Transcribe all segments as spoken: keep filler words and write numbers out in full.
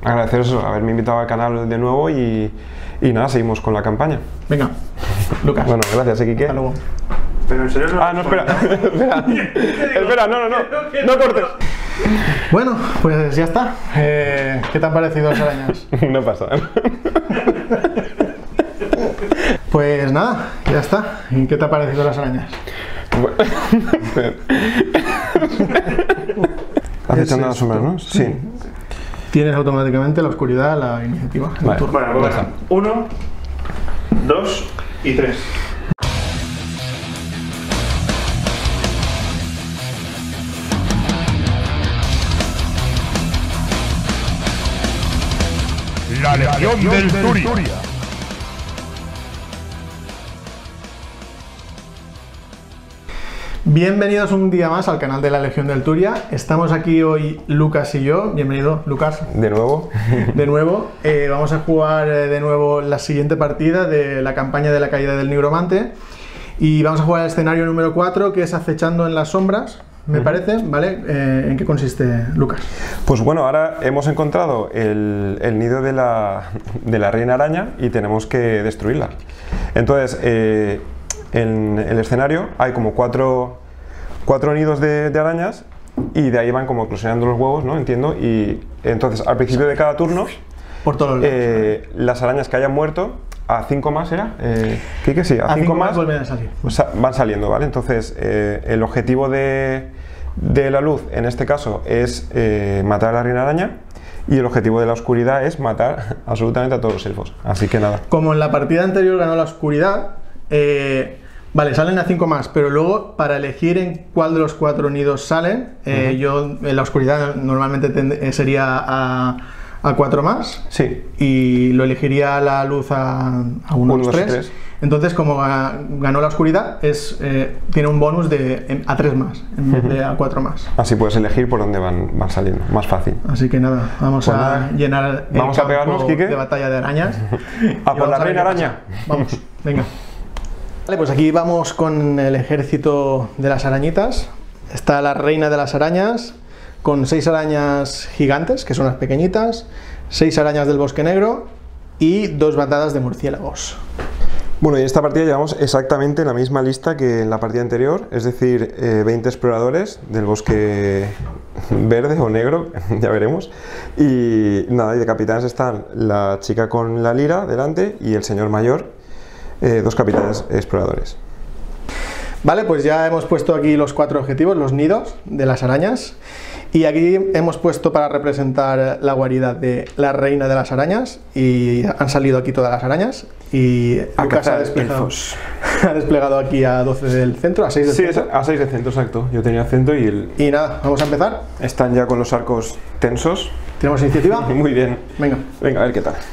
agradeceros haberme invitado al canal de nuevo y, y nada, seguimos con la campaña. Venga, Lucas. Bueno, gracias, Quique. Hasta luego. Pero en serio no. Ah, no, espera, espera, espera, no, no, no, no cortes. Bueno, pues ya está. Eh, ¿Qué te han parecido las arañas? No pasa nada. Pues nada, ya está. ¿Y qué te han parecido las arañas? Acechando las sombras, ¿no? Sí. Tienes automáticamente la oscuridad, la iniciativa. Vale. Tu turno. Bueno, pues venga. Uno, dos y tres. La Legión del Turia. Bienvenidos un día más al canal de la Legión del Turia. Estamos aquí hoy Lucas y yo. Bienvenido, Lucas. De nuevo. De nuevo. Eh, vamos a jugar eh, de nuevo la siguiente partida de la campaña de la caída del Nigromante. Y vamos a jugar al escenario número cuatro, que es Acechando en las sombras, me uh-huh. parece, ¿vale? Eh, ¿En qué consiste, Lucas? Pues bueno, ahora hemos encontrado el, el nido de la, de la reina araña y tenemos que destruirla. Entonces, eh, en el escenario hay como cuatro, cuatro nidos de, de arañas y de ahí van como eclosionando los huevos, ¿no? Entiendo. Y entonces, al principio de cada turno, por todos los eh, las arañas que hayan muerto, a cinco más era, eh, ¿qué que sí? A, a cinco, cinco más vuelven a salir. Van saliendo, ¿vale? Entonces, eh, el objetivo de, de la luz, en este caso, es eh, matar a la reina araña. Y el objetivo de la oscuridad es matar absolutamente a todos los elfos. Así que nada. Como en la partida anterior ganó la oscuridad, eh, vale, salen a cinco más, pero luego para elegir en cuál de los cuatro nidos salen, eh, uh-huh. yo en la oscuridad normalmente tend- sería a, a cuatro más. Sí. Y lo elegiría la luz a, a uno, dos, tres. Entonces, como ganó la oscuridad, es, eh, tiene un bonus de a tres más en vez de a cuatro más. Así puedes elegir por dónde van, van saliendo, más fácil. Así que nada, vamos pues a nada. llenar el vamos campo a pegarnos, Quique, de batalla de arañas. A por la reina araña. Vamos, venga. Vale, pues aquí vamos con el ejército de las arañitas. Está la reina de las arañas, con seis arañas gigantes, que son las pequeñitas, seis arañas del bosque negro y dos bandadas de murciélagos. Bueno, y en esta partida llevamos exactamente la misma lista que en la partida anterior, es decir, eh, veinte exploradores del bosque verde o negro, ya veremos. Y nada, y de capitanes están la chica con la lira delante y el señor mayor, eh, dos capitanes exploradores. Vale, pues ya hemos puesto aquí los cuatro objetivos, los nidos de las arañas. Y aquí hemos puesto para representar la guarida de la reina de las arañas. Y han salido aquí todas las arañas. Y a Lucas ha desplegado, ha desplegado aquí a doce del centro, a seis del sí, centro. Sí, a seis del centro, exacto. Yo tenía centro y el... Y nada, vamos a empezar. Están ya con los arcos tensos. ¿Tenemos iniciativa? Muy bien. Venga. Venga, a ver qué tal.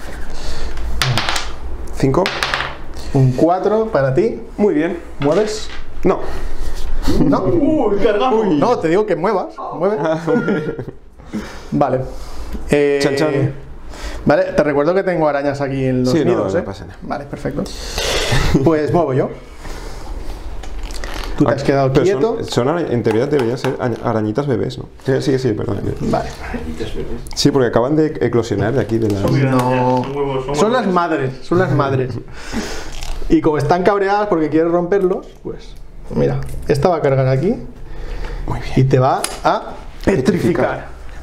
cinco. Un cuatro para ti. Muy bien. ¿Mueves? No. ¿No? Uy, cargamos. Uy. No, te digo que muevas. Mueve. Vale. Eh, chan, chan. Vale, te recuerdo que tengo arañas aquí en los sí, nidos, no, ¿eh? No pasa nada. Vale, perfecto. Pues muevo yo. Tú te has quedado Pero quieto. Son, son, en teoría deberían ser arañitas bebés, ¿no? Sí, sí, sí, perdón. Vale. Sí, porque acaban de eclosionar de aquí de las... No. Son, huevos, son, son las madres, son las madres. Y como están cabreadas porque quieren romperlos, pues mira, esta va a cargar aquí. Muy bien. Y te va a petrificar.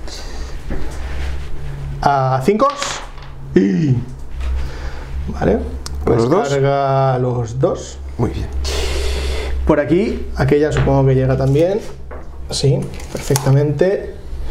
A cinco. Y... Vale. Pues ¿Los dos? carga los dos. Muy bien. Por aquí, aquella supongo que llega también. Sí, perfectamente.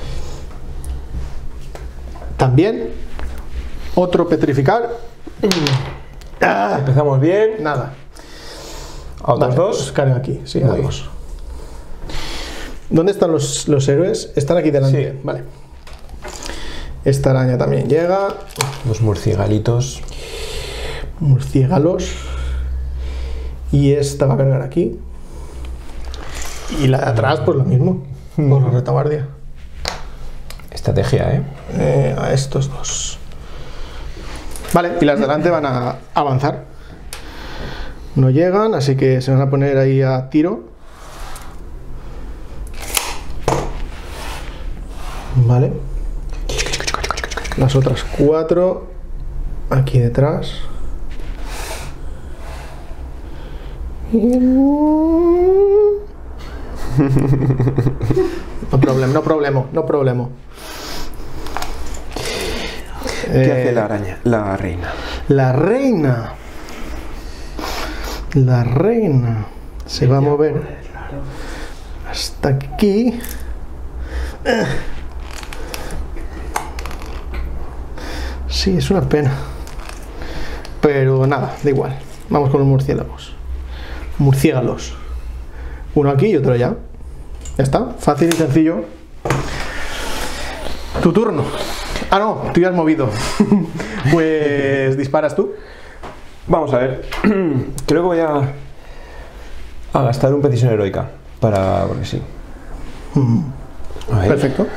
También. Otro petrificar. Ah, empezamos bien. Nada. ¿A otros vale, dos? Pues carga aquí, sí, Muy a dos. ¿Dónde están los, los héroes? Están aquí delante. Sí. Vale. Esta araña también llega. Los murciégalitos. Murciélagos. Y esta va a cargar aquí. Y la de atrás, pues lo mismo. Por la retaguardia. Estrategia, ¿eh? Eh, a estos dos. Vale, y las de delante van a avanzar. No llegan, así que se van a poner ahí a tiro. Vale. las otras cuatro aquí detrás. No problema, no problema, no problema. ¿Qué Eh, hace la araña? La reina. La reina. La reina se va a mover hasta aquí. Sí, es una pena. Pero nada, da igual. Vamos con los murciélagos. Murciélagos. Uno aquí y otro allá. Ya está, fácil y sencillo. Tu turno. Ah, no, tú ya has movido. Pues disparas tú. Vamos a ver. Creo que voy a, a gastar un petición heroica. Para. Porque sí. A ver. Perfecto.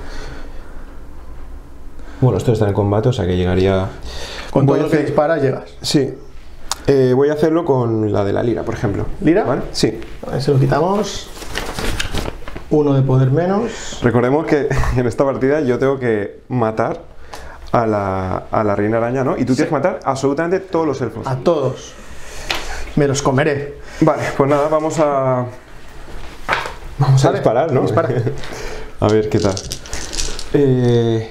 Bueno, esto está en combate, o sea que llegaría. Con Voy todo a lo que hacer- disparas llegas. Sí. Eh, voy a hacerlo con la de la lira, por ejemplo. ¿Lira? ¿Vale? Sí. A ver, se lo quitamos. Uno de poder menos. Recordemos que en esta partida yo tengo que matar a la, a la reina araña, ¿no? Y tú tienes que matar absolutamente todos los elfos. A todos. Me los comeré. Vale, pues nada, vamos a. Vamos a Vale, disparar, ¿no? dispara. A ver qué tal. Eh...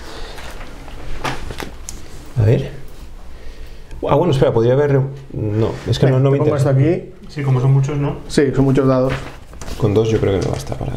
A ver. Ah, bueno, espera, podría haber. No, es que no, no me Te pongo esto interesa. aquí. Sí, como son muchos, ¿no? Sí, son muchos dados. Con dos yo creo que no basta para.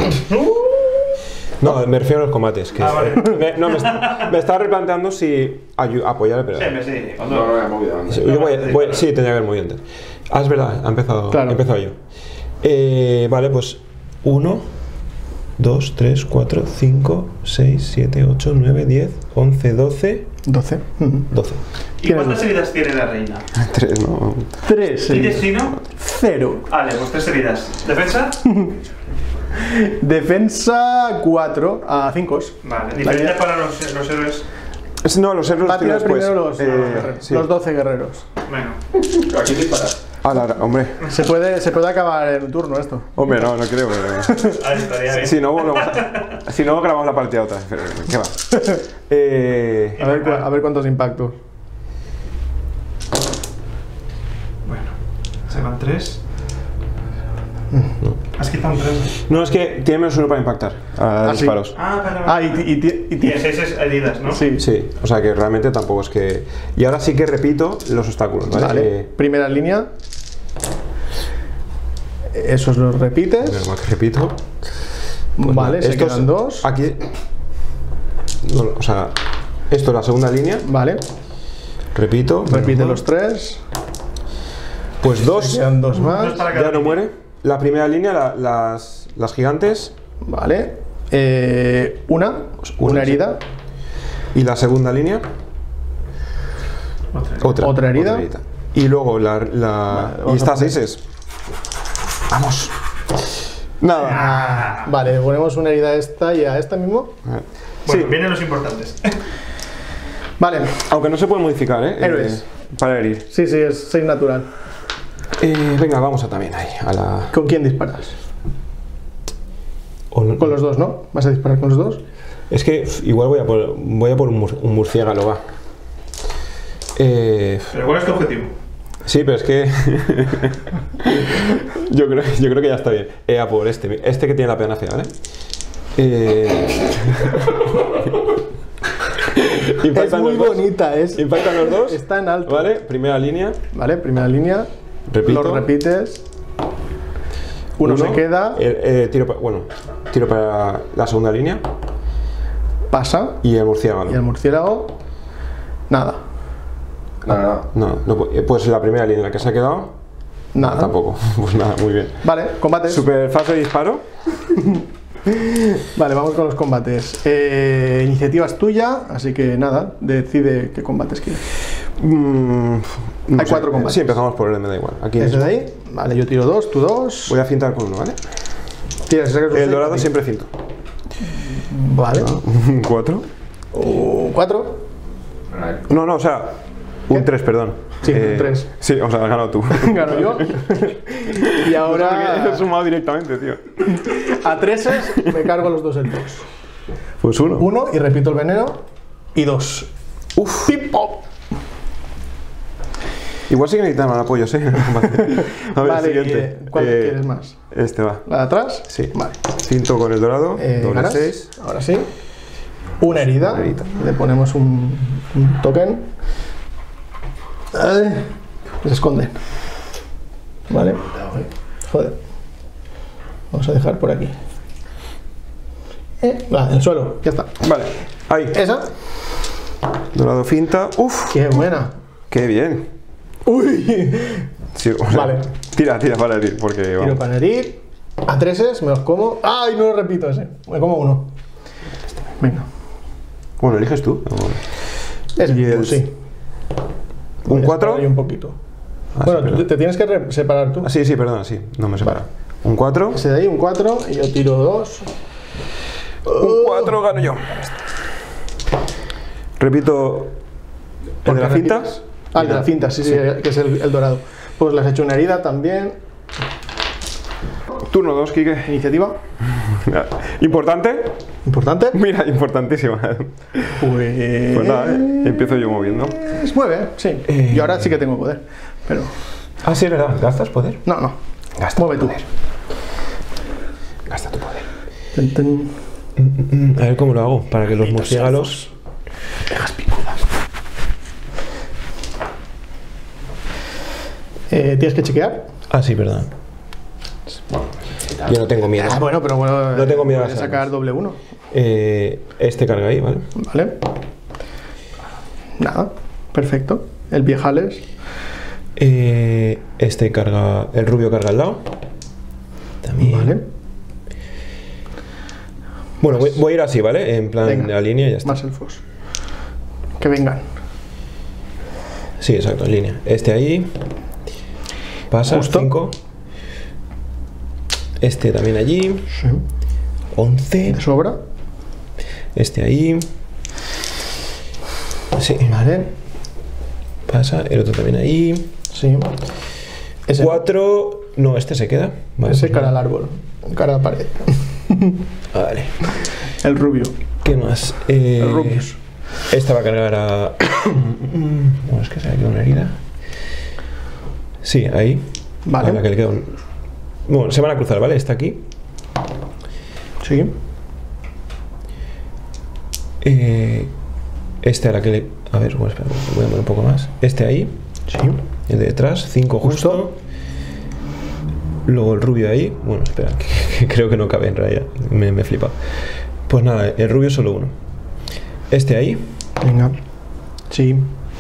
No, me refiero a los combates. Que Ah, vale. me, no, me, está- me estaba replanteando si ayu- apoyar, pero. Sí, me sí. No, no me he movido antes. Sí, yo voy, voy- sí, tendría que haber movido antes. Ah, es verdad, ha empezado, Claro. he empezado yo. Eh, vale, pues uno, dos, tres, cuatro, cinco, seis, siete, ocho, nueve, diez, once, doce, doce. Ujú. doce. ¿Y ¿Tienes cuántas dos? heridas tiene la reina? tres, no. Tres. ¿Y heridas. destino? Cero. Vale, pues tres heridas. ¿Defensa? Defensa cuatro a cinco. Vale. Diferencia para los, los héroes. Es- No, los héroes Va a los tiro tirar después. primero los, Eh, los guerreros, sí. los doce guerreros. Bueno. Aquí disparas. Ah, la- hombre, Se puede, se puede acabar en un turno esto. hombre, no, no creo. pero- Ahí estaría bien. si, no, volvemos a- si no, grabamos la partida otra vez. pero, ¿qué va? Eh, A ver, cua- a ver cuántos impactos. Bueno. Se van tres. Has quitado un tres. no, es que tiene menos uno para impactar a Ah, sí. disparos. Ah, vale, Ah, vale. y, y, ti- y, ti- Y seis es heridas, ¿no? Sí. Sí, o sea que realmente tampoco es que. Y ahora sí que repito los obstáculos, ¿vale? Vale. Eh, Primera línea. Esos los repites. menos mal que repito. Pues Vale, nada, se estos- quedan dos. Aquí. no, o sea, esto es la segunda línea. Vale. Repito. Repite menos los tres. Pues Se dos. quedan dos Dos más. para cada Ya no línea. muere. La primera línea, la- las, las gigantes. Vale. Eh, una. una, Una sí. herida. Y la segunda línea, Otra. otra. Otra herida. Y luego la. la Vale, y vamos a estas poner- seis es. Vamos. Nada. Ah, vale, le ponemos una herida a esta y a esta mismo. Bueno, Sí, vienen los importantes. Vale. aunque no se puede modificar, ¿eh? Héroes. Eh, para herir. Sí, sí, es seis natural. Eh, venga, vamos a también ahí. A la. ¿Con quién disparas? o no- Con los dos, ¿no? ¿Vas a disparar con los dos? Es que f- igual voy a por, voy a por un, mur- un murciélago, va. Eh, Pero ¿cuál es tu objetivo? sí, pero es que. yo, creo, yo creo que ya está bien. Eh, a por este. Este que tiene la pena fea, ¿vale? Eh, Es impactan muy los dos. bonita, es. Impactan los dos. Está en alto. ¿Vale? Primera línea. Vale, primera línea. Repito. Los repites. Uno, se queda. Eh, eh, tiro pa- bueno, tiro para la segunda línea. Pasa. Y el murciélago. Y el murciélago. Nada. No, no, no. No, no, pu- eh, pues la primera línea, la que se ha quedado. Nada. Tampoco. Pues nada, muy bien. Vale, combates. Super fase de disparo. Vale, vamos con los combates. Eh, iniciativa es tuya, así que nada, decide qué combates quieres. Mm, no Hay sé. cuatro combates. Sí, empezamos por el me da igual. Aquí ¿Ese mismo. de ahí? Vale, yo tiro dos, tú dos. Voy a fintar con uno, ¿vale? Tiras, sacas un El seis, dorado sí. siempre finto. Vale. ¿Cuatro? Uh, cuatro. A ver. No, no, o sea, un tres, perdón. Sí, un tres. Sí, o sea, has ganado tú. Gano yo. Y He ahora sumado directamente, tío. a treses me cargo los dos elfos. Pues uno. Uno y repito el veneno. y dos. Uf. ¡Pip, pop! Igual sí que necesitamos apoyos, ¿eh? A ver, Vale, siguiente. eh, ¿cuál Eh, quieres más? Este va. ¿La de atrás? Sí. Vale. Cinto con el dorado, Eh, doble ganas. seis. Ahora sí. Una herida. Una herida. Le ponemos un, un token. Ay, se esconden. Vale. Joder. Vamos a dejar por aquí. Eh, va, en el suelo. Ya está. Vale, ahí. Esa. Dorado finta. Uf, Qué buena. qué bien. Uy. Sí, o sea, Vale. Tira, tira para herir, porque Tiro vamos. para herir. A treses, me los como. ¡Ay, no lo repito ese! Me como uno. Venga. Bueno, eliges tú. Ese Y mismo, el- sí. ¿Un Voy a cuatro? separar ahí un poquito. Ah, bueno, sí, tú perdón. te tienes que re- separar tú. Ah, sí, sí, perdón, sí. No me separa. Un cuatro. Ese de ahí, un cuatro, y yo tiro dos. Un cuatro gano yo. Repito. ¿El de la Porque finta? repites. Ah, el de la cinta, sí, sí, que es el, el dorado. Pues le has hecho una herida también. Turno dos, Quique. Iniciativa. ¿Importante? Importante. Mira, importantísima. Pues. Pues nada, ¿eh? Empiezo yo moviendo. Es mueve, sí. Eh. Yo ahora sí que tengo poder. Pero. Ah, sí, es verdad. ¿Gastas poder? No, no. Gasta Mueve tu tú. poder. Gasta tu poder. Ten, ten. A ver cómo lo hago para que los murciélagos. Dejas picudas. Eh, Tienes que chequear. Ah, sí, perdón. Yo no tengo miedo. Ah, bueno, pero bueno. No tengo miedo a puedes las sacar armas. doble uno. Eh, este carga ahí, ¿vale? Vale. Nada. Perfecto. El viejales. Eh, este carga. El rubio carga al lado. También. Vale. Bueno, voy, voy a ir así, ¿vale? En plan Venga. de la línea y ya está. Más elfos. Que vengan. Sí, exacto, en línea. Este ahí. Pasa, Justo. cinco. Este también allí. Sí. once. De sobra. Este ahí. Sí. Vale. Pasa. El otro también ahí. Sí. Ese, cuatro. No, este se queda. Vale, ese pues cara al nada. árbol. Cara a la pared. Vale. El rubio. ¿Qué más? Eh, El rubius. Esta va a cargar a. Bueno, es que se le queda una herida. Sí, ahí. Vale. A la que le queda un. Bueno, se van a cruzar, ¿vale? Está aquí. Sí. Eh, este a la que le. A ver, bueno, espera, voy a mover un poco más. Este ahí. Sí. El de detrás, cinco justo. Justo. Luego el rubio ahí. Bueno, espera, que, que creo que no cabe en realidad. Me, me flipa. Pues nada, el rubio solo uno. Este ahí. Venga. Sí.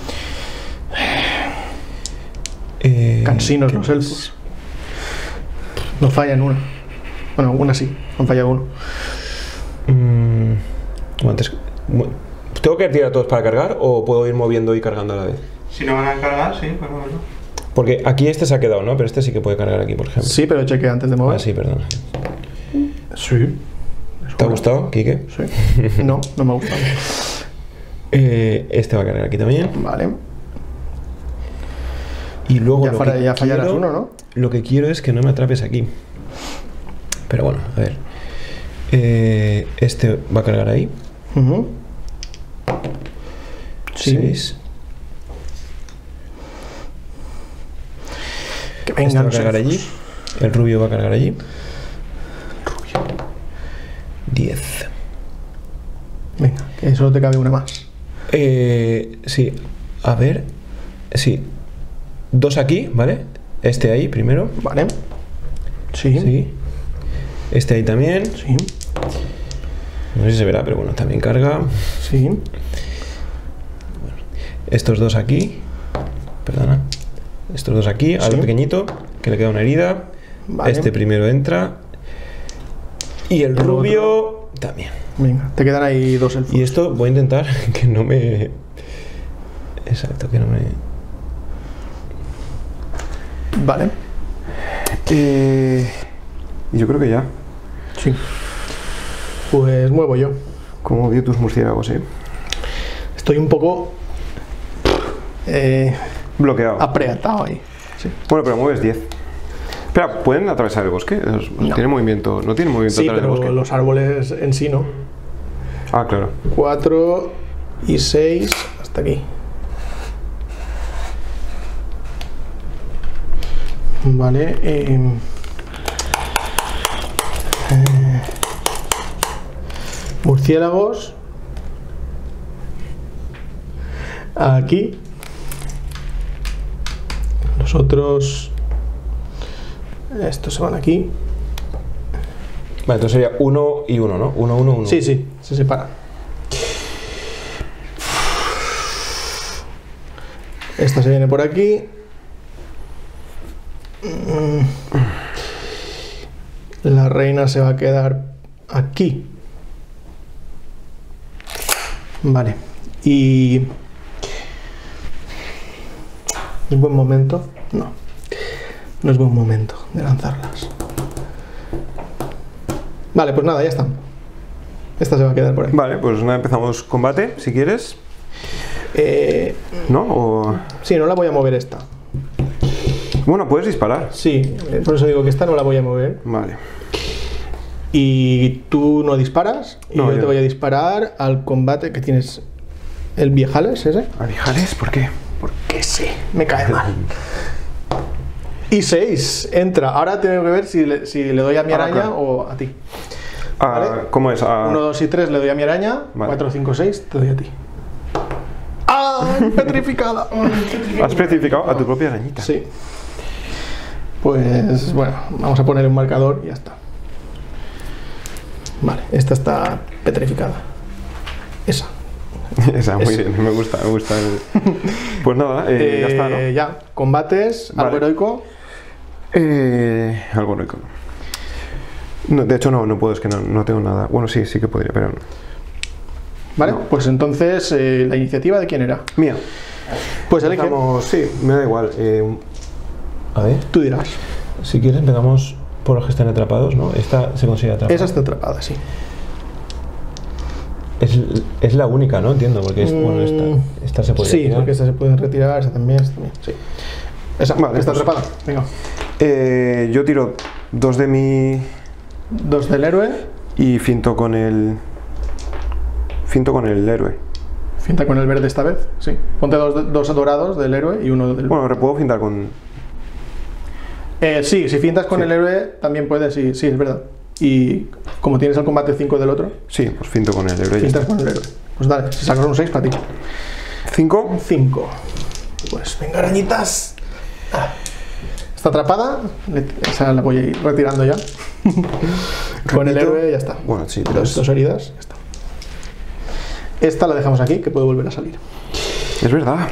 Eh, Cansinos ¿qué los más? elfos. No fallan una. Bueno, una sí. Han fallado uno. Mm, bueno, antes- bueno, ¿tengo que tirar todos para cargar o puedo ir moviendo y cargando a la vez? Si no van a cargar, sí, pues bueno. Porque aquí este se ha quedado, ¿no? Pero este sí que puede cargar aquí, por ejemplo. Sí, pero chequea antes de mover. Ah, sí, perdón. Sí. ¿Te ha gustado, Quique? Sí. No, no me ha gustado. Eh, este va a cargar aquí también. Vale. Y luego Ya, lo falla- que ya fallarás quiero- uno, ¿no? Lo que quiero es que no me atrapes aquí. Pero bueno, a ver. Eh, este va a cargar ahí. Ujú. Sí. Seis. Que Este vengan va a los cargar elfos. allí. El rubio va a cargar allí. Diez. Venga, que solo te cabe una más. Eh, sí, a ver. Sí. Dos aquí, ¿vale? Este ahí primero. Vale. Sí. Sí. Sí. Este ahí también. Sí. No sé si se verá, pero bueno, también carga. Sí. Estos dos aquí. Perdona. Estos dos aquí, al Sí. pequeñito, que le queda una herida. Vale. Este primero entra. Y el El rubio también. Venga, te quedan ahí dos elfos. Y esto voy a intentar que no me. Exacto, que no me. Vale. Eh, yo creo que ya. Sí. Pues muevo yo. Como vio tus murciélagos, eh. Estoy un poco eh, Bloqueado. apretado ahí. Sí. Bueno, pero mueves diez. Espera, ¿pueden atravesar el bosque? Los- No. ¿Tiene movimiento? ¿No tiene movimiento Sí, atrás del pero bosque? los árboles en sí no. Ah, claro. Cuatro y seis hasta aquí. Vale. Eh, eh, murciélagos. Aquí. Los otros. Estos se van aquí. Vale, entonces sería uno y uno, ¿no? uno, uno, uno. Sí, sí, se separan. Esta se viene por aquí. La reina se va a quedar aquí. Vale. Y... ¿es buen momento? No. No es buen momento de lanzarlas. Vale, pues nada, ya está. Esta se va a quedar por aquí. Vale, pues nada, empezamos combate, si quieres. Eh, ¿No? O... sí, no la voy a mover esta. Bueno, puedes disparar. Sí, por eso digo que esta no la voy a mover. Vale. Y tú no disparas. Y No, yo, yo te voy a disparar al combate que tienes. ¿El viejales ese? ¿Arijales? ¿Por qué? Porque sí, me cae mal. Y seis, entra. Ahora tengo que ver si le, si le doy a mi Ahora, araña claro. o a ti. Ah, Vale. ¿cómo es? Ah, uno, dos y tres le doy a mi araña. Vale. cuatro, cinco, seis te doy a ti. ¡Ah! Petrificada. has especificado a tu propia arañita. Sí. Pues bueno, vamos a poner un marcador y ya está. Vale, esta está petrificada. Esa. Esa, muy Eso. bien, me gusta, me gusta. Pues nada, eh, ya está, ¿no? Eh, ya, combates, Vale. algo heroico. Eh, algo heroico. No, de hecho, no, no puedo, es que no, no tengo nada. Bueno, sí, sí que podría, pero no. Vale, No. pues entonces, eh, ¿la iniciativa de quién era? Mía. Pues elige. Empezamos, sí, me da igual. eh, a ver, Tú dirás. si quieres empezamos por los que están atrapados, ¿no? Esta se considera atrapada. Esa está atrapada, sí. Es, es la única, ¿no? Entiendo, porque es, bueno, esta, esta se puede Sí, retirar. porque esta se puede retirar, esta también, esta también. Sí. Esa, Vale, que está pues- atrapada. Venga. Eh, yo tiro dos de mi Dos del héroe. y finto con el finto con el héroe. Finta con el verde esta vez. Sí. Ponte dos, dos dorados del héroe y uno del. Bueno, puedo fintar con Eh, sí, si fintas con Sí. el héroe también puedes, sí, sí, es verdad. Y como tienes el combate cinco del otro, sí, pues finto con el héroe. y ya fintas está. con el héroe. Pues dale, si sacas un seis para ti. Cinco. cinco. Pues venga, arañitas. Ah. Está atrapada. Le- Esa la voy a ir retirando ya. Con el Repito. héroe ya está. Bueno, sí, Dos, tres. dos heridas, ya está. Esta la dejamos aquí, que puede volver a salir. Es verdad.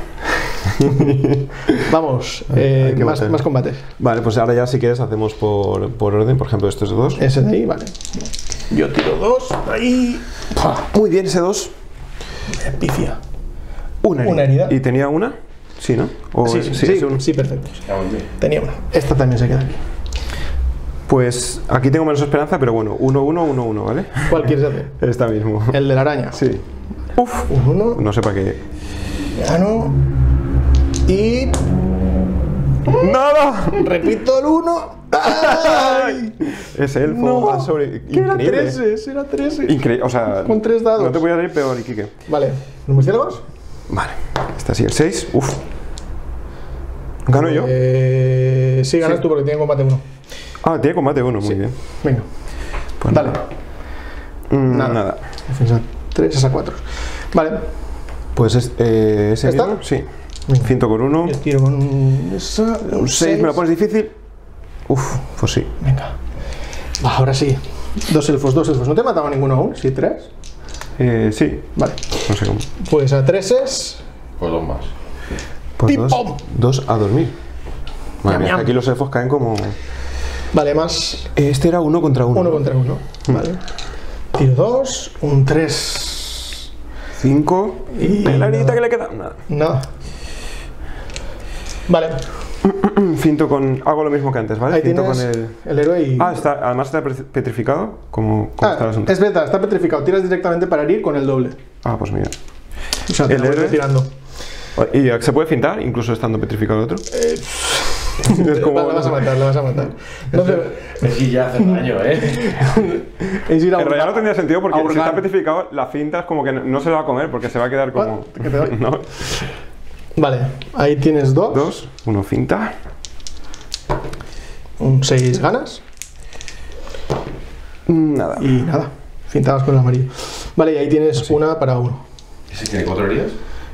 Vamos, eh, hay que más, bater. más combates. Vale, pues ahora ya si quieres hacemos por, por orden, por ejemplo, estos dos. Ese de ahí, vale. Yo tiro dos, ahí. ¡Pah! Muy bien, ese dos. Me pifia. Una herida. Una herida. ¿Y tenía una? Sí, ¿no? O- Sí, sí, sí, es un- sí, perfecto. Ya, muy bien. Tenía una. Esta también se queda aquí. Pues aquí tengo menos esperanza, pero bueno, uno, uno, uno, uno, ¿vale? ¿Cuál quieres hacer? Esta mismo. El de la araña. Sí. Uf, uno, No sé para qué. gano. Y. ¡Nada! Repito el uno. ¡Ay! Ese elfo No, va sobre. que era Increíble. trece, era trece. Increíble, o sea. Con tres dados. No te voy a ir peor, Iquique. Vale, ¿los murciélagos? Vale. Esta sí, el seis. Uf. ¿Gano yo? Eh, sí, ganas Sí. tú porque tiene combate uno. Ah, tiene combate uno, muy bien. Venga, Pues dale. nada. Mm, Nada. nada. Defensa tres, esa cuatro. Vale, Pues es, eh, ese ¿Esta? mismo, sí. Venga. Cinto con uno. yo tiro con un, esa, un Un seis, ¿me lo pones difícil? Uf, pues sí. Venga. Va, ahora sí. Dos elfos, dos elfos. ¿No te he matado ninguno aún? ¿Sí, tres? Eh, sí, Vale. no sé cómo. Pues a treses. Pues dos más. Pues ¡Pim, dos, pom! dos a dormir. Madre Ñam, mía, ñam. aquí los elfos caen como. Vale, más Este era uno contra uno. uno ¿no? contra uno. Vale. Tiro dos, un tres. Cinco. Y ¿La nada. heridita que le queda? Nada. Nada. Vale. Finto con. Hago lo mismo que antes, ¿vale? Ahí Finto tienes con el. el héroe y. Ah, está, además está petrificado. ¿Cómo, cómo está el Ah, asunto? es verdad, está petrificado. Tiras directamente para herir con el doble. Ah, pues mira. O sea, te El la vuelve héroe. tirando. ¿Y se puede fintar incluso estando petrificado el otro? Es como... Le vas a matar, le vas a matar. No, pero Es que ya hace daño, ¿eh? es ir a En realidad no hurgar- tendría sentido porque a si hurgar. está petrificado, la finta es como que no, no se la va a comer porque se va a quedar como... ¿Qué te doy? ¿No? Vale, ahí tienes dos. Dos, uno finta. Un seis ganas. Nada. Y nada, fintadas con el amarillo. Vale, y ahí tienes una para uno. ¿Ese tiene cuatro heridas?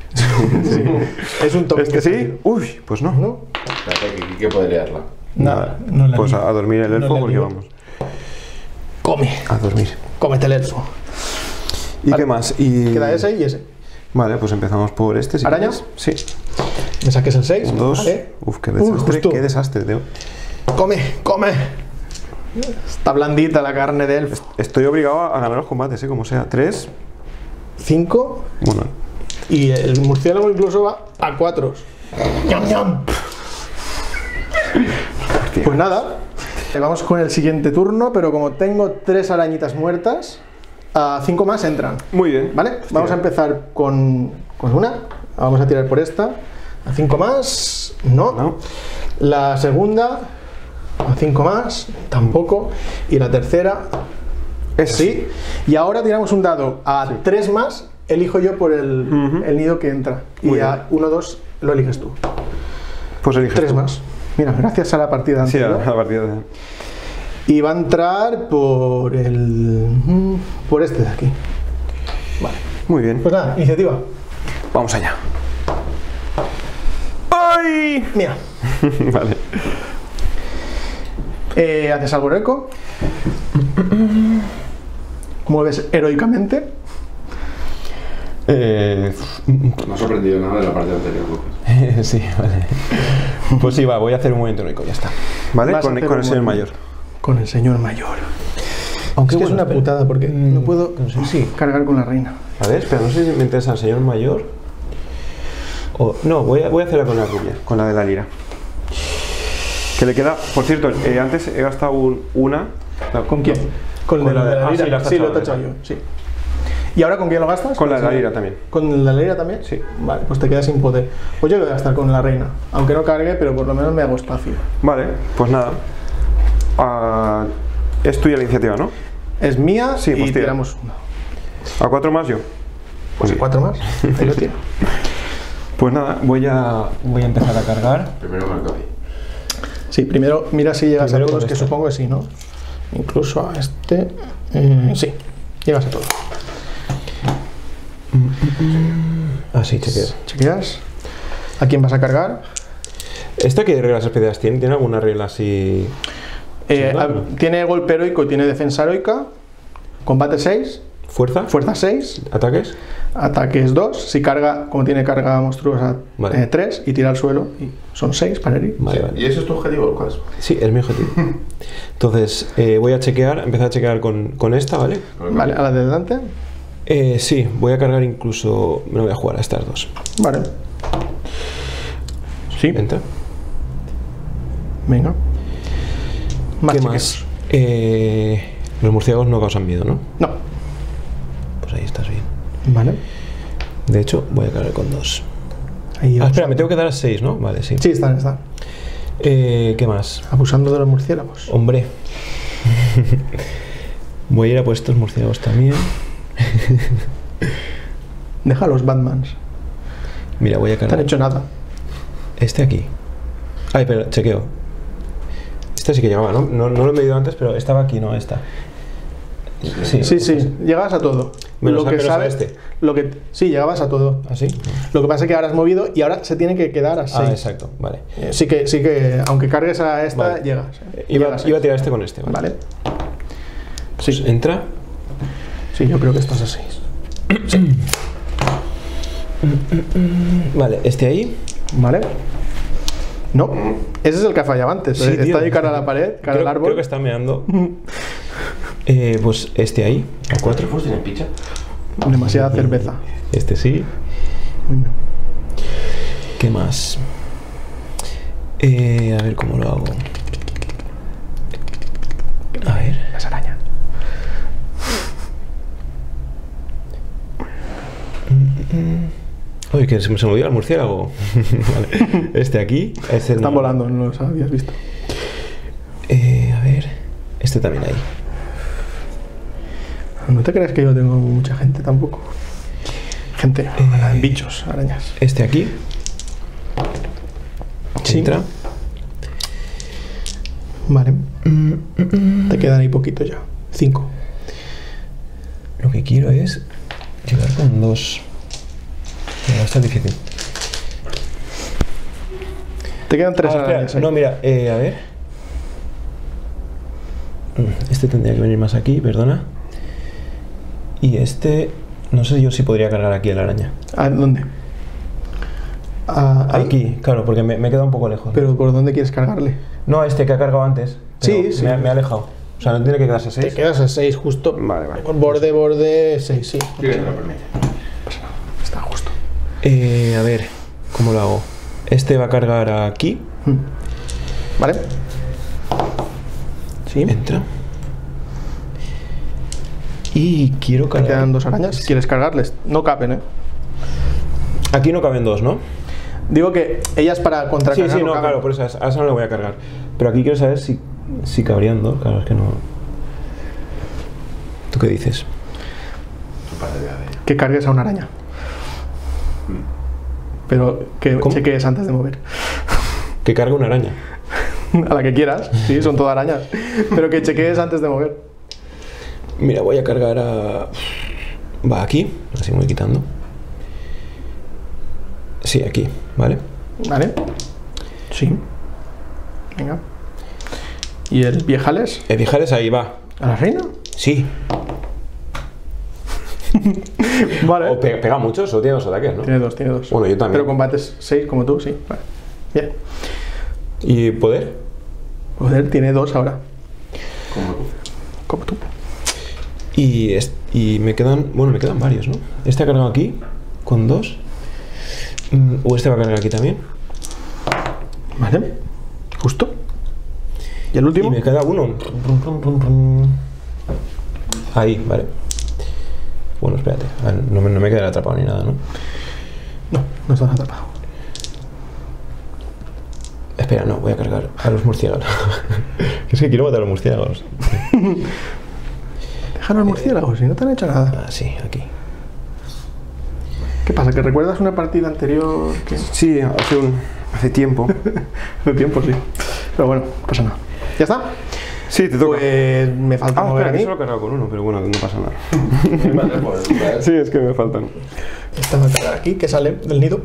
Es un toque. ¿Este sí? Uy, pues no. ¿No? Espérate, que Quique puede liarla. Nada, no la Pues lío. a, a dormir el No elfo la porque lío. vamos. Come, A dormir. cómete el elfo. ¿Y Vale. qué más? Y... Queda ese y ese. Vale, pues empezamos por este. si ¿Araña? quieres. Sí. Me saques el seis. Un dos. Vale. Uf, qué Uy, desastre. justo. Qué desastre, tío. Come, come. Está blandita la carne de elfo. Estoy obligado a ganar los combates, ¿eh? Como sea. Tres. Cinco. Bueno. Y el murciélago incluso va a cuatro. ¡Ñam, ñam! Pues nada, vamos con el siguiente turno, pero como tengo tres arañitas muertas, a cinco más entran. Muy bien. ¿Vale? Vamos a empezar con, con una. Vamos a tirar por esta. A cinco más. No. No. La segunda. A cinco más. Tampoco. Y la tercera. Esa Sí. Y ahora tiramos un dado. A tres más. Elijo yo por el, Ujú. el nido que entra. Muy Y a uno, dos lo eliges tú. Pues eliges Tres tú. más. Mira, gracias a la partida Sí, a anterior. la partida de... Y va a entrar por el. Por este de aquí. Vale. Muy bien. Pues nada, iniciativa. Vamos allá. ¡Ay! Mira. Vale. Eh, haces algo heroico. Mueves heroicamente. Eh... No ha sorprendido nada de la parte anterior, Lucas. sí, vale. Pues sí, va, voy a hacer un movimiento heroico, ya está. ¿Vale? Vas a Con, hacer con un el señor movimiento. mayor. Con el señor mayor. Aunque Es que bueno, es una espera. putada porque no Mm, puedo no sé, sí. cargar con la reina. A ver, espera, no sé si me interesa el señor mayor. O, no, voy a, voy a hacerla con la rubia, con la de la lira. Que le queda. Por cierto, eh, antes he gastado un- una. No, ¿Con quién? Con, Con el la de de- la ah, lira. sí, la has Sí, lo he tachado, tachado yo. Sí. ¿Y ahora con quién lo gastas? Con la de la el- lira también. ¿Con la lira también? Sí. Vale, pues te quedas sin poder. Pues yo voy a gastar con la reina. Aunque no cargue, pero por lo menos me hago espacio. Vale, pues nada. Ah, es tuya la iniciativa, ¿no? Es mía Sí, y pues tira. tiramos uno. A cuatro más yo. Pues Muy bien. cuatro más. Ahí lo tiro. Pues nada, voy a, voy a empezar a cargar. Primero con el Capi. Sí, primero mira si llegas Primero a todos, con que esta. supongo que sí, ¿no? Incluso a este. eh, sí, llegas a todos. Ah, sí, chequeo. Chequeas. ¿A quién vas a cargar? ¿Esta qué reglas especiales tiene? ¿Tiene alguna regla así? Eh, Sí, a- ¿no? tiene golpe heroico, tiene defensa heroica, combate seis, ¿Fuerza? fuerza seis, ¿Ataques? ataques dos, si carga, como tiene carga monstruosa, Vale. tres, y tira al suelo, y son seis para herir. Vale, vale. ¿Y ese es tu objetivo, Lucas? Sí, es mi objetivo. Entonces, eh, voy a chequear, empezar a chequear con, con esta, ¿vale? Con el Vale, a Capi. la de delante. Eh, sí, voy a cargar incluso. Me lo voy a jugar a estas dos. Vale. Sí, Entra. venga. Más ¿Qué chequeos. más? Eh, los murciélagos no causan miedo, ¿no? No. Pues ahí estás bien. Vale. De hecho, voy a cargar con dos. Ahí Ah, vamos. espera, me tengo que dar a seis, ¿no? Vale, sí. Sí, están, están. Eh, ¿Qué más? Abusando de los murciélagos. Hombre. Voy a ir a por estos murciélagos también. Deja a los Batmans. Mira, voy a No te han cargar. hecho nada. Este aquí. Ay, pero chequeo. Este sí que llegaba, ¿no? No, no lo he medido antes, pero estaba aquí, no esta. Sí, Sí, sí, llegabas a todo. Menos a- menos a sabes, este. Lo que, sí, llegabas a todo. ¿Así? Lo que pasa es que ahora has movido y ahora se tiene que quedar a Ah, seis. exacto, vale. Eh, Sí que, sí que, aunque cargues a esta, Vale. llegas. eh. Iba, Llegas a iba a seis. tirar este con este, ¿vale? Vale. Pues Sí, entra. sí, yo creo que estás a seis. Vale, este ahí. Vale. No, ese es el que ha fallado antes. Sí, eh, está tío. ahí cara a la pared, cara Creo, al árbol. creo que está meando. Eh, pues este ahí. A ¿Cuatro cuatro. elfos tienen picha? Demasiada cerveza. Este sí. Venga. ¿Qué más? Eh, a ver cómo lo hago. A ver. Las arañas. Uy, que se me, se me olvidó el murciélago. Vale. Este aquí. Este Están no. volando, no los habías visto. Eh, a ver. Este también ahí. No te creas que yo tengo mucha gente tampoco. Gente, Eh, bichos, arañas. Este aquí. Sí. Entra. Vale. Mm, mm, mm. Te quedan ahí poquito ya. Cinco. Lo que quiero es llegar con dos. No, está difícil. Te quedan tres Ah, espera, arañas. ahí. no, mira, eh, a ver. Este tendría que venir más aquí, perdona. Y este, no sé yo si podría cargar aquí a la araña. ¿A dónde? Ah, ahí. Aquí, claro, porque me, me he quedado un poco lejos. Pero ¿por dónde quieres cargarle? No, este que ha cargado antes. Sí, pero sí. Me, ha- me ha alejado. O sea, no tiene que quedarse Te seis. quedas a seis justo. Vale, vale. Borde, borde, seis, sí. Sí, que te lo permite. Está justo. Eh, a ver, ¿cómo lo hago? Este va a cargar aquí. Mm. Vale. Sí. Entra. Y quiero Te cargar. quedan dos arañas. Si quieres cargarles, no caben, ¿eh? Aquí no caben dos, ¿no? Digo que ellas para Sí, contracargar sí, no, caben. claro, por eso a esa a esa no le voy a cargar. Pero aquí quiero saber si, si cabrían dos. Claro, es que no. ¿Tú qué dices? Un par de días de- Que cargues a una araña. Pero que ¿Cómo? chequees antes de mover. Que cargue una araña. A la que quieras. Sí, son todas arañas. Pero que chequees antes de mover. Mira, voy a cargar a. Va aquí, así me voy quitando. Sí, aquí, ¿vale? ¿Vale? Sí. Venga. ¿Y el viejales? El Vijares ahí va. ¿A la reina? Sí. Vale. O pe- pega mucho, solo tiene dos ataques, ¿no? Tiene dos, tiene dos. Bueno, yo también. Pero combates seis como tú, sí. Vale. Bien. ¿Y poder? Poder tiene dos ahora. Como tú. Como tú. Y, es- y me quedan. Bueno, me quedan varios, ¿no? Este ha cargado aquí, con dos. Mm, O este va a cargar aquí también. Vale. Justo. ¿Y el último? Y me queda uno. Ahí, vale. Bueno, espérate. A ver, No me, no me quedará atrapado ni nada, ¿no? No, no estás atrapado. Espera, no, voy a cargar a los murciélagos. Es que quiero matar a los murciélagos. Dejan al murciélago, si no te han hecho nada. Ah, sí, aquí. ¿Qué pasa? ¿Que recuerdas una partida anterior? Que... Sí, hace, un, hace tiempo. Hace tiempo, sí. Pero bueno, no pasa nada. ¿Ya está? Sí, te toca. Pues me falta Ah, mover espera, a que mí. solo he cargado con uno, pero bueno, no pasa nada. Vale, pues, vale. Sí, es que me faltan. Esta va a cargar aquí, que sale del nido.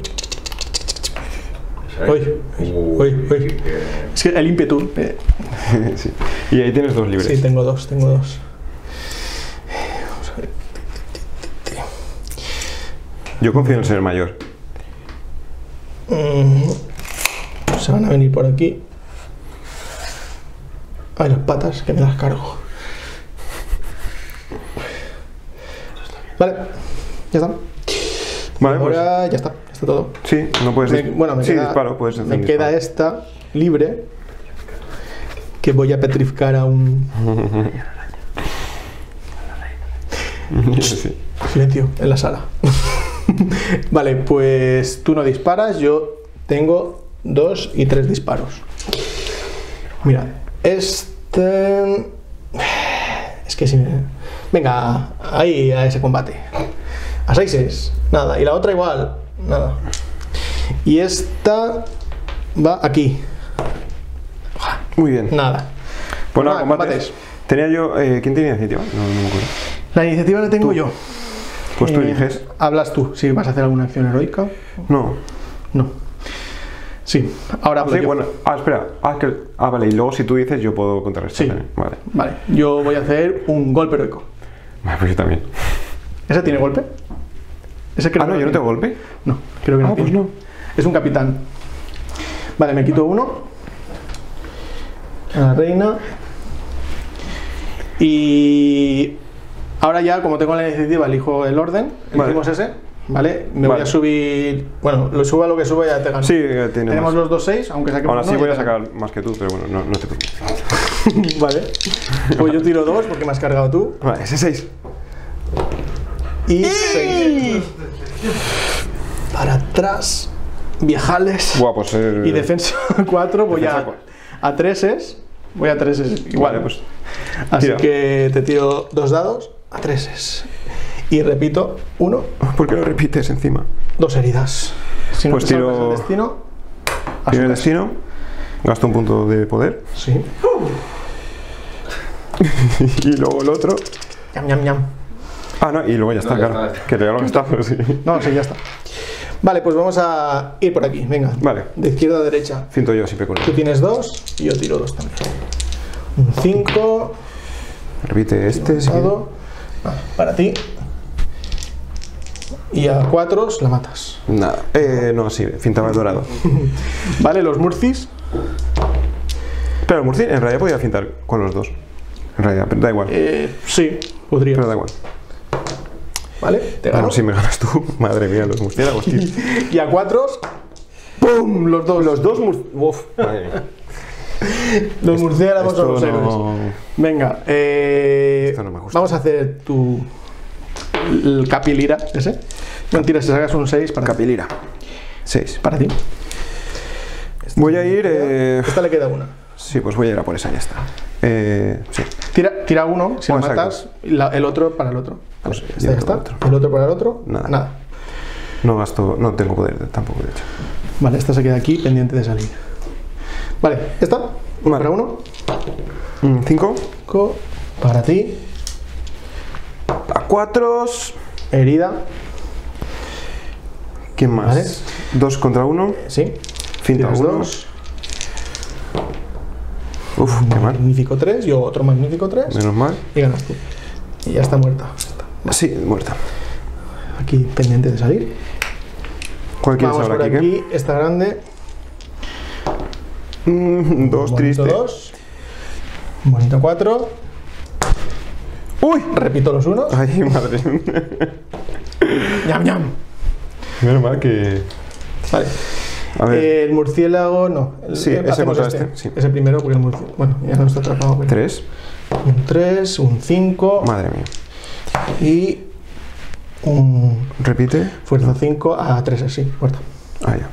Uy, Uh, uy, uy. Es que el ímpetu. eh, Sí. Y ahí tienes dos libres. Sí, tengo dos, tengo dos. Vamos a ver. Yo confío en ser mayor. Mm, se van a venir por aquí. Ay, las patas, que me las cargo. Vale, ya está. Vale, pues. Ahora ya está, ya está todo. Sí, no puedes. Me- dis- bueno, me sí, queda, disparo, puedes hacer me un queda disparo. esta libre que voy a petrificar a un Sí. silencio en la sala. Vale, pues tú no disparas, yo tengo dos y tres disparos. Mira, este es que si me... Venga, ahí a ese combate. A seis, nada. Y la otra igual, nada. Y esta va aquí, Muy bien. nada. Pues nada, Nada, combates. combates. Tenía yo. Eh, ¿Quién tenía iniciativa? No, no me acuerdo. La iniciativa la tengo Tú. yo. Pues tú Eh, eliges. Hablas tú, si vas a hacer alguna acción heroica. No. No. Sí, ahora hablo Sí, yo. bueno. Ah, espera. Ah, que- ah, vale. Y luego si tú dices, yo puedo contrarrestar. Sí. también. Vale. Vale, yo voy a hacer un golpe heroico. Vale, pues yo también. ¿Ese tiene golpe? ¿Ese creo Ah, no, que yo no tiene. tengo golpe. No, creo que no Ah, pues tiene. no. Es un capitán. Vale, me quito uno. A la reina. Y ahora ya, como tengo la iniciativa, elijo el orden. Vale. Elegimos ese. Vale, me voy Vale. a subir. Bueno, lo subo a lo que suba y ya te gano. Sí, eh, tiene Tenemos más. los dos seis, aunque saquemos Aún así uno, voy ya a te gano. sacar más que tú, pero bueno, no, no te preocupes. Vale. Pues yo tiro dos porque me has cargado tú. Vale, ese seis. Y seis. para atrás, viajales. Buah, pues el... Y defensa cuatro, voy Defensa a, cuatro. a treses. Voy a treses igual. Vale, pues. Así tira. que te tiro dos dados a treses. Y repito, uno, ¿Por qué lo repites encima? dos heridas. Si no Pues te salvas tiro- el destino, a Tiro su el casa. destino, gasto un punto de poder Sí. y luego el otro. Ñam, ñam, ñam. Ah, no, y luego ya está, ya claro. está. Que ya lo he gastado, sí. No, sí, ya está. Vale, pues vamos a ir por aquí. Venga. Vale. De izquierda a derecha. Cinto yo siempre con Tú él. tienes dos y yo tiro dos también. Un cinco. Repite este, sí. Dado. Vale, para ti. Y a cuatro la matas. Nada. Eh, no, sí, fintaba el dorado. Vale, los murcis. Pero el Murci en realidad podía fintar con los dos. En realidad, pero da igual. Eh, sí, podría. Pero da igual. Vale, te gano. Bueno, si me ganas tú, madre mía, los murciélagos, tío. Y a cuatro. ¡Pum! Los dos. Los dos murciélagos. Uf, madre mía. Los murciélagos son los Esto héroes. no... Venga, eh, Esto no me gusta. vamos a hacer tu. El capilira ese. Mentira, si sacas un seis para ti. Capilira. seis. Para ti. Voy a ir... Eh... Esta le queda una. Sí, pues voy a ir a por esa, ya está. Eh, sí. Tira, tira uno, si Oh, lo exacto. matas, y la- el otro para el otro. Pues Vale, yo esta ya para está. el otro. El otro para el otro. Nada. Nada. No gasto... No tengo poder tampoco, de hecho. Vale, esta se queda aquí pendiente de salir. Vale, ¿esta? Uno Vale. para uno. Mm, cinco. Co- Para ti. A cuatro. Herida. ¿Quién más? Vale. Dos contra uno. Sí. Finta Tienes uno. dos. Uf, qué mal. Magnífico tres. Yo otro magnífico tres. Menos mal. Y ganas tú. Y ya está muerta. Está Sí, muerta. aquí pendiente de salir. ¿Cuál quieres Vamos ahora, por Kike? aquí. Esta grande. Mm, dos, Bonito triste. dos. Bonito cuatro. ¡Uy! Repito los unos. Ay, madre. Ñam, ñam. Menos mal que... Vale. A ver, Eh, el murciélago no. El- Sí, eh, ese hacemos contra este, sí. Ese primero porque el murciélago. Bueno, ya no está atrapado. pero- tres. Un tres, un cinco Madre mía. y un Repite. fuerza cinco a tres, así, muerto. Ah, ya.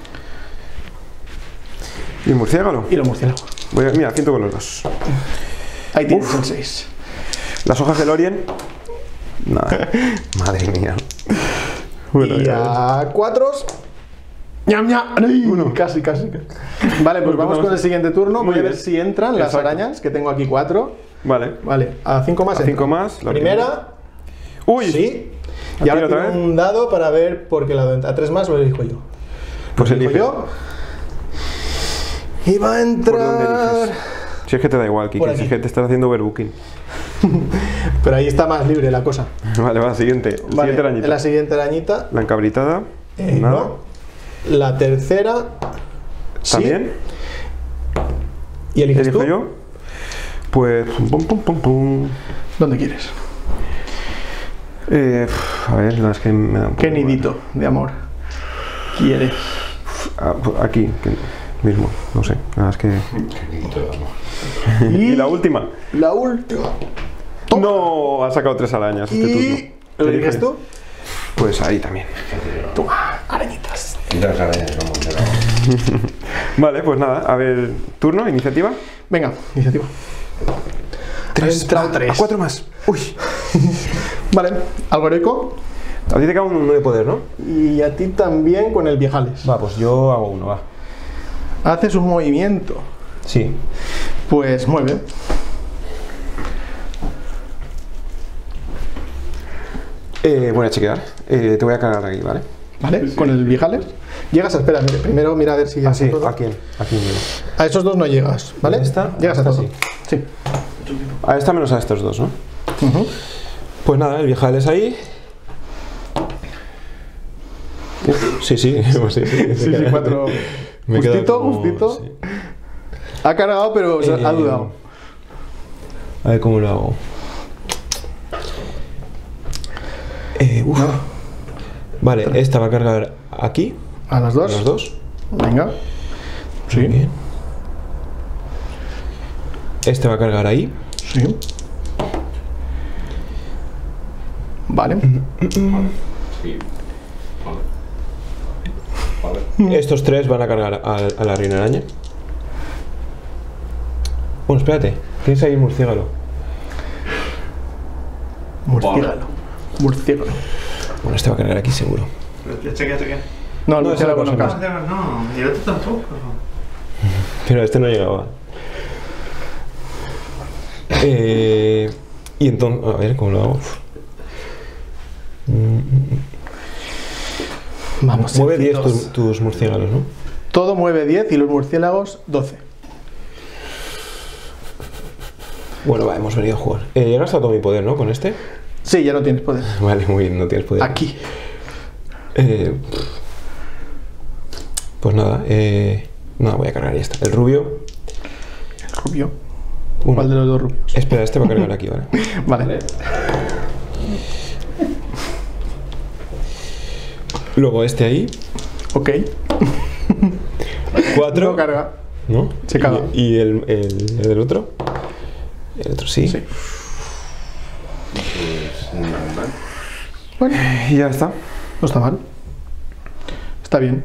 ¿Y el murciélago? Y los murciélagos. Voy a... Mira, cinto con los dos. Ahí tienes Uf. el seis. Las hojas del Orien. Nada. Madre mía. Bueno, Y ya a cuatro. ¡Ñam, ñam! ¡Ay! Uno. Casi, casi. casi. Vale, pues vamos con el siguiente turno. Muy Voy a ver bien. si entran las Exacto. arañas, que tengo aquí cuatro. ves. Vale. Vale, a cinco más. A cinco entran. más, la Primera. ¡Uy! Sí. Y ¿Aquí ahora otra tiro vez? un dado para ver por qué lado entra. A tres más lo elijo yo. Pues Lo elijo elige. yo. Y va a ¿Por dónde entrar. eliges? Si es que te da igual, Por Kike. aquí. Si es que te estás haciendo overbooking. Pero ahí está más libre la cosa. Vale, va, siguiente. Vale, Siguiente arañita. la siguiente arañita. La encabritada. eh, Nada. no. La tercera. sí. También. ¿Y eliges ¿Elijo tú? yo? Pues. Pum, pum, pum, pum. ¿Dónde quieres? Eh, a ver, no, es que me da un ¿Qué poco nidito de amor quieres? igual. Ah, pues aquí, que mismo, no sé. Nada, es que. Y, Y la última. La última. No, ha sacado tres arañas este Y. turno. ¿Lo eliges Elige. tú? Pues ahí también. Toma, arañitas. Quita las arañas que vamos a hacer. Vale, pues nada, a ver, turno, iniciativa. Venga, iniciativa. Tres, entrado ah, tres. a cuatro más. Uy, Vale, algo heroico. a ti te cae un uno de poder, ¿no? Y a ti también con el viejales. Va, pues yo hago uno, va. Haces un movimiento. Sí. Pues mueve. Eh, voy a chequear. Eh, te voy a cargar aquí, ¿vale? ¿Vale? Con el viejales. Llegas a, espera, mire, primero mira a ver si ya Ah, sí, está todo. ¿a quién? ¿A quién llego? A esos dos no llegas, ¿vale? ¿A esta? Llegas A a esta todo. Sí. A esta menos a estos dos, ¿no? Ujú. Pues nada, el viejal es ahí. Uf, sí, sí, pues sí, sí. Sí, sí, cuatro. Me he quedado Justito, como- justito. sí. Ha cargado, pero se- ha Eh, dudado. A ver cómo lo hago. Eh, uf. Vale, esta va a cargar aquí, A las dos. los dos. Venga. Sí. Muy bien. Este va a cargar ahí. Sí. Vale. Sí. Vale. Estos tres van a cargar a, a la reina araña. Bueno, espérate. Tienes ahí murciélago. Murciélago. Murciélago. Bueno, este va a cargar aquí seguro. Chequea, chequea. No, el No, murciélago esa no cosa cabe. No, y el otro tampoco. Pero este no llegaba. Eh, y entonces, a ver cómo lo hago. Vamos, Mueve diez sencillos. tus, tus murciélagos, ¿no? Todo mueve diez y los murciélagos doce. Bueno, va, hemos venido a jugar. Eh, he gastado todo mi poder, ¿no? Con este. Sí, ya no tienes poder. Vale, muy bien, no tienes poder. Aquí. Eh, pues nada, eh, nada, voy a cargar ya está. El rubio. El rubio. Uno. ¿Cuál de los dos rubios? Espera, este va a cargar aquí, ¿vale? Vale. Luego este ahí. Ok. Cuatro. No carga. ¿No? Se caga. ¿Y, y el, el, el del otro? El otro sí. Sí. Pues, normal. Bueno, Y ya está. no está mal. Está bien.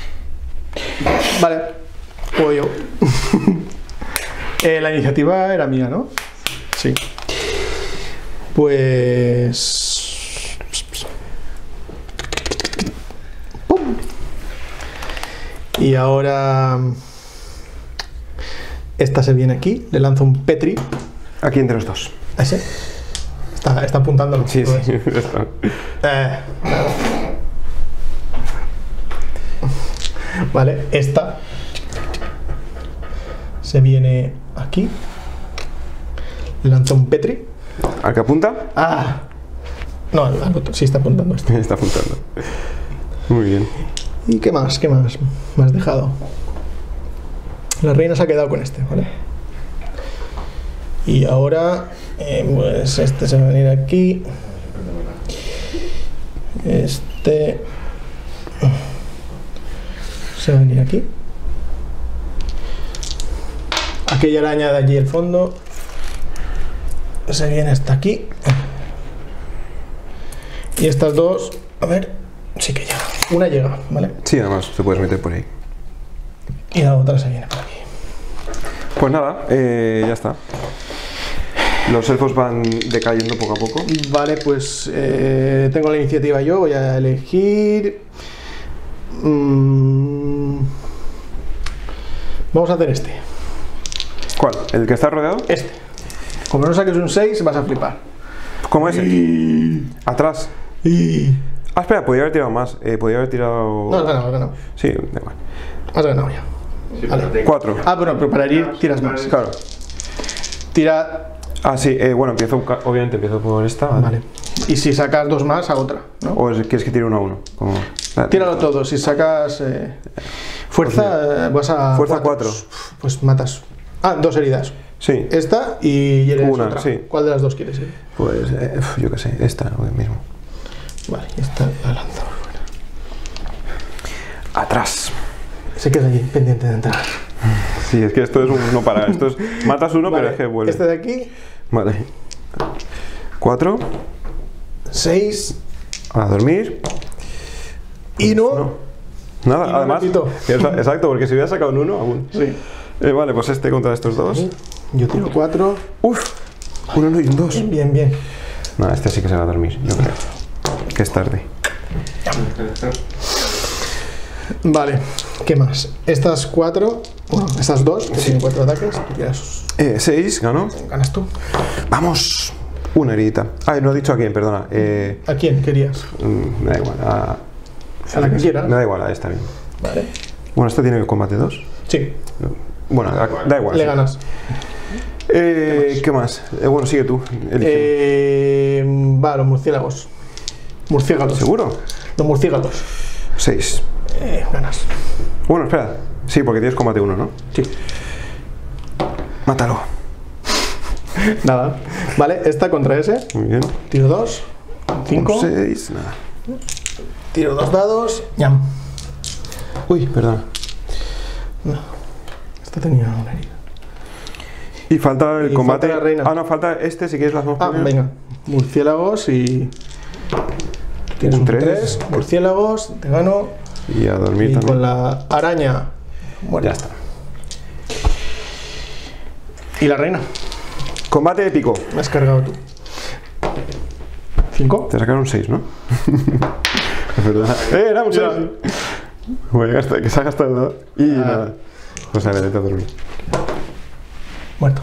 Vale. Juego yo. Eh, la iniciativa era mía, ¿no? Sí. Pues... ¡Pum! Y ahora... Esta se viene aquí, le lanzo un Petri. Aquí entre los dos. ¿A ese? Está, está apuntándolo. Sí, Todo sí. eso. Ya está. Eh, vale, esta se viene aquí. Le lanzo un Petri. ¿Al que apunta? ¡Ah! No, al al otro, sí está apuntando este. Está apuntando. Muy bien. ¿Y qué más? ¿Qué más me has dejado? La reina se ha quedado con este, ¿vale? Y ahora, eh, pues este se va a venir aquí. Este se va a venir aquí. Aquella araña de allí al fondo se viene hasta aquí. Y estas dos, a ver, sí que llega. Una llega, ¿vale? Sí, además te puedes meter por ahí. Y la otra se viene por aquí. Pues nada, eh, ya está. Los elfos van decayendo poco a poco. Vale, pues eh, tengo la iniciativa yo, voy a elegir... Mm, vamos a hacer este. ¿Cuál? ¿El que está rodeado? Este. Como no saques un seis, vas a flipar. ¿Cómo ese? Atrás. Ah, espera, podría haber tirado más. Eh, podría haber tirado... No, has ganado, has ganado. Sí, da igual. Has ganado ya. Sí, Vale. pero te- Cuatro. Ah, bueno, pero para ir tiras más. Claro. Tira... Ah, sí, eh, bueno, empiezo, ca- obviamente empiezo por esta. Vale. Vale. Y si sacas dos más, a otra, ¿no? O es- quieres que tire uno a uno. Como... Tíralo todo. Si sacas eh, fuerza, eh, vas a... Fuerza cuatro. Pues matas. Ah, dos heridas. Sí, Esta y hieres Una, otra. sí. ¿Cuál de las dos quieres ir? pues eh, uf, yo qué sé, esta hoy mismo. Vale, esta la lanzamos fuera. Atrás. Se queda allí, pendiente de entrar. Sí, es que esto es un no parar. Esto es matas uno, Vale, pero es que vuelve. este de aquí, Vale. Cuatro. seis A dormir. y no. No. Nada, Y no además. repito. Exa- Exacto, porque si hubiera sacado un uno aún. Sí. Eh, vale, pues este contra estos dos. Yo tiro cuatro. Uf, un uno y un dos. Bien, bien, bien. No, este sí que se va a dormir, yo creo. Que es tarde. Vale, ¿qué más? Estas cuatro, bueno, estas dos, que tienen cuatro ataques, tú tiras, Eh, seis, ganó. ganas tú. Vamos. Una heridita. Ay, no he dicho a quién, perdona. Eh, ¿A quién querías? mm, me da igual. A, A la que quieras. Me da igual, a esta bien. Vale. Bueno, esta tiene combate dos. Sí, Bueno, da, da igual. le sí. ganas. Eh, ¿Qué más? Eh, bueno, sigue tú. Elige. Eh, va, los murciélagos. Murciélagos. ¿Seguro? Los murciélagos. seis. Eh, ganas. Bueno, espera. Sí, porque tienes combate uno, ¿no? Sí. Mátalo. Nada. Vale, esta contra ese. Muy bien. Tiro dos. Cinco. seis, nada. Tiro dos dados. Ñam. Uy, perdona. No. Esta tenía una herida. Y falta el Y combate. falta la reina. Ah, no, falta este, si quieres las dos Ah, primeras. venga. Murciélagos y. Tienes Un un tres. tres. Murciélagos, te gano. Y a dormir Y también. con la araña. Bueno, Ya está. ¿Y la reina? Combate épico. Me has cargado tú. ¿Cinco? Te sacaron seis, ¿no? Es verdad. ¡Eh, era un seis! Bueno, gasta, que se ha gastado nada. Y Ah. nada. Pues a ver, vete a dormir. Muerto.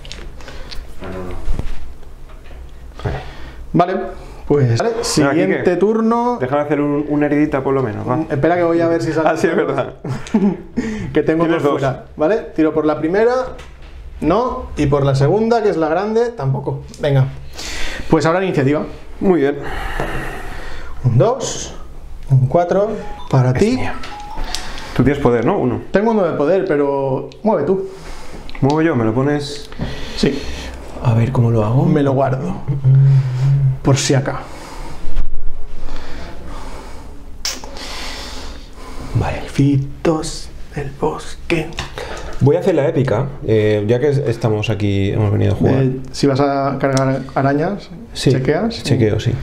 Vale, pues vale, siguiente Quique. turno. Déjame hacer un- una heridita por lo menos, va. Espera que voy a ver si sale. Ah, sí, es verdad. Que tengo Tienes dos dos. fuera. ¿Vale? Tiro por la primera. No. Y por la segunda, que es la grande, tampoco. Venga. Pues ahora iniciativa. Muy bien. Un dos. Un cuatro. Para ti. Tú tienes poder, ¿no? Uno. Tengo uno de poder, pero mueve tú. Muevo yo, me lo pones. Sí. A ver cómo lo hago. Me lo guardo. Por si acá. Vale. Fitos del bosque. Voy a hacer la épica, eh, ya que estamos aquí, hemos venido a jugar. Eh, si vas a cargar arañas, Sí, chequeas. Chequeo, sí.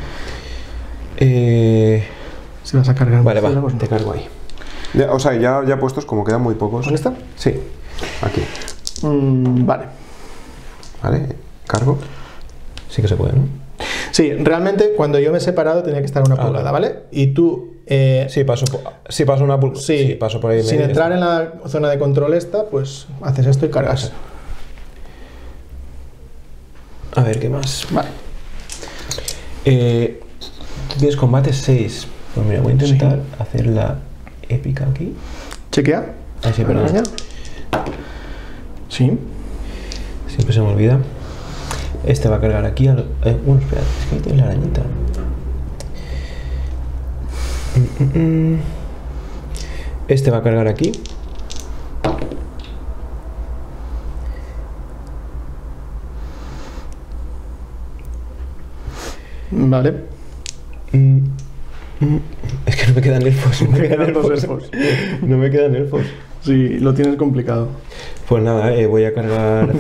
Eh, Si vas a cargar vale, va, murciélagos, no. te cargo ahí. Ya, o sea, ya, ya puestos, como quedan muy pocos. ¿Con esta? Sí, aquí. Mm, vale. Vale, cargo. Sí que se puede, ¿no? Sí, realmente cuando yo me he separado tenía que estar a una Ah, pulgada, vale. ¿vale? Y tú. eh, Sí, paso por, sí, paso una pulgada. sí, paso por ahí. sin medio, entrar ya en la zona de control esta, pues haces esto y cargas. está. A ver, ¿qué más? Vale. Eh, tú tienes combate seis. Pues mira, voy a intentar hacer la épica aquí. Chequea. Ah, sí, perdón. Araña. Sí. Siempre se me olvida. Este va a cargar aquí. Al, eh, bueno, espera, es que ahí tiene la arañita. Mm, mm, mm. Este va a cargar aquí. Vale. Mm, mm. Es que no me quedan elfos. No me quedan quedan dos elfos. elfos. No me quedan elfos. Sí, lo tienes complicado. Pues nada, eh, voy a cargar.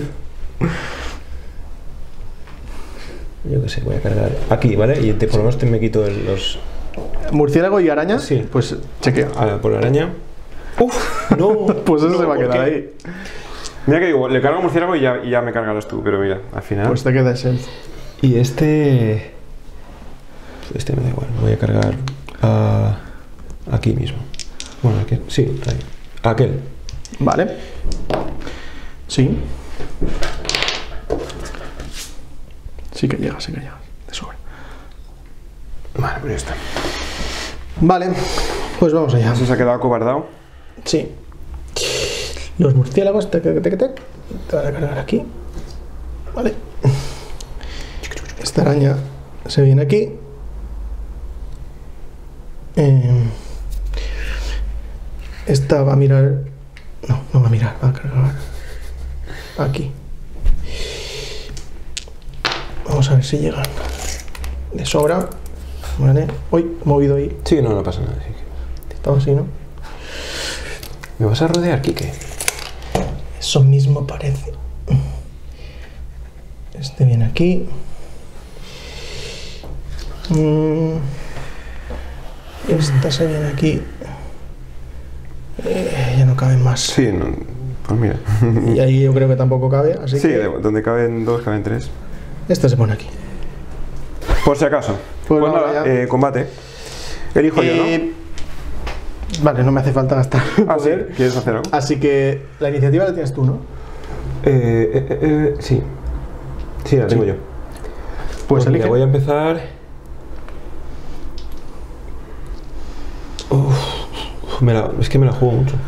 Yo qué sé, voy a cargar aquí, ¿vale? Y te, por lo menos te me quito el- los. Murciélago y araña. Sí. Pues chequea. Ah, por la araña. ¡Uf! ¡No! Pues eso No, se va a ¿por quedar qué? ahí. Mira que digo, le cargo a murciélago y ya, y ya me cargarás tú, pero mira, al final. Pues te queda ese. Y este. Este me da igual, voy a cargar a. Aquí mismo. Bueno, aquí. Sí, ahí. Aquel. Vale. Sí. Sí que llega, sí que llega. De sobra. Vale, pues ya está. Vale. Pues vamos allá. Ese se ha quedado acobardado. Sí. Los murciélagos, tec, tec, tec, tec, te van a cargar aquí. Vale. Esta araña se viene aquí. Eh, esta va a mirar. No, no va a mirar, va a cargar aquí. Vamos a ver si llegan de sobra. Vale. Uy, he movido ahí. Sí, no, no pasa nada. Sí que- Estaba así, ¿no? ¿Me vas a rodear, Quique? Eso mismo parece. Este viene aquí. Mm. Esta se viene aquí. Eh, ya no caben más. Sí, no, pues mira. Y ahí yo creo que tampoco cabe, así Sí, que de- donde caben dos, caben tres. esta se pone aquí. Por si acaso. Pues Pues, vamos nada, allá. eh, combate. Elijo yo, ¿no? Eh, Vale, no me hace falta gastar Ah, sí. poder. ¿Quieres hacer algo? Así que la iniciativa la tienes tú, ¿no? Eh, eh, eh, eh, sí. Sí, la tengo yo. Pues, mira, elige. voy a empezar. Uf, me la- es que me la juego mucho.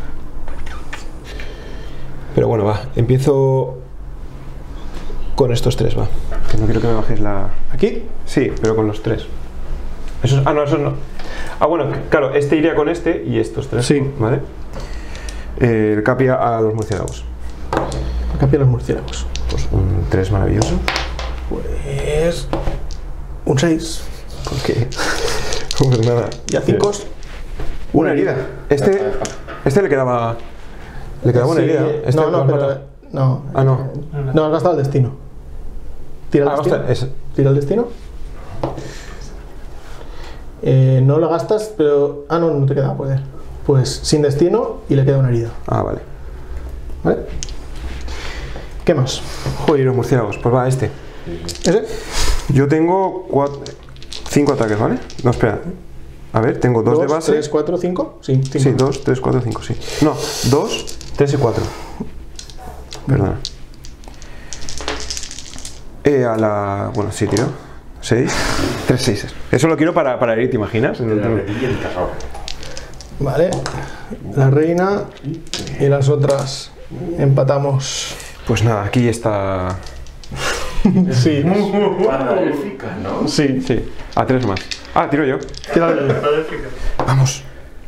Pero bueno, va. Empiezo con estos tres, va. Que no quiero que me bajes la. Aquí. Sí, pero con los tres. Esos, ah, no, esos no. Ah, bueno, claro, este iría con este y estos tres. Sí. ¿Vale? Eh, el capi a los murciélagos. Acá pilla los murciélagos. Pues un tres maravilloso. Pues. Un seis. Porque. Pues nada. Y a cinco. Una herida. Este. Este le quedaba. Le quedaba una Sí, herida. Este no, lo no, has pero. matado. No. Ah, no. No, has gastado el destino. Tira el Ah, destino. ostras, es- Tira el destino. Eh, no lo gastas, pero. Ah, no, no te queda poder. pues sin destino y le queda una herida. Ah, vale. ¿Vale? ¿Qué más? Joder, los murciélagos. Pues va, este. ¿Ese? Yo tengo cuatro, cinco ataques, ¿vale? No, espera. A ver, tengo dos, de base. tres, cuatro, cinco. Sí, cinco. Sí, dos, tres, cuatro, cinco, sí. No, dos, tres y cuatro. Perdona. Eh, a la... Bueno, sí, tiro. seis. tres seises. Eso lo quiero para, para herir, ¿te imaginas? En el- Vale. La reina y las otras empatamos. Pues nada, aquí está... Sí. Para élfica, ¿no? Sí. Sí, a tres más. Ah, tiro yo. Tírale. Vamos.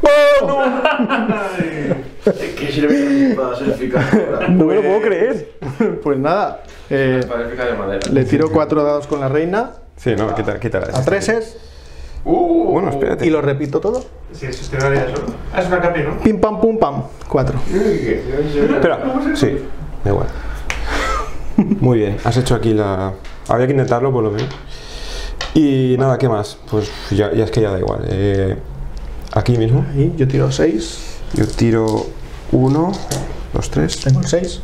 Es que si le veis las espadas élficas ahora. No me lo puedo creer. Pues nada. eh, Espada élfica de madera. le tiro cuatro dados con la reina. Sí, no, quita, quítala. A treses. Uh, Bueno, espérate. Y lo repito todo. Sí, eso estoy en eso. Ah, es una capi, ¿no? Pim pam pum pam. Cuatro. Espera, sí, da igual. Muy bien, has hecho aquí la... Había que intentarlo por lo menos. Y nada, ¿qué más? Pues ya, ya es que ya da igual. Eh, aquí mismo. Ahí yo tiro seis. Yo tiro uno, dos, tres. Tengo el seis.